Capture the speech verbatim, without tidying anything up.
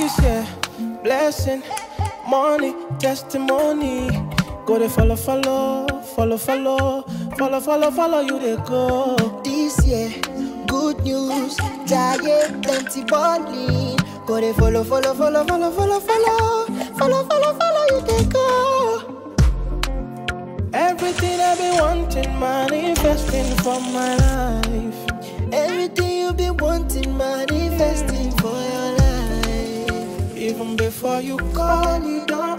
This year, blessing, money, testimony. Go they follow, follow, follow, follow, follow, follow, follow you they go. This year, good news, giant plenty money. Go they follow, follow, follow, follow, follow, follow, follow, follow, follow you they go. Everything I've been wanting, manifesting for my life. Everything you've been wanting, manifesting for your life. Even before you call, you don't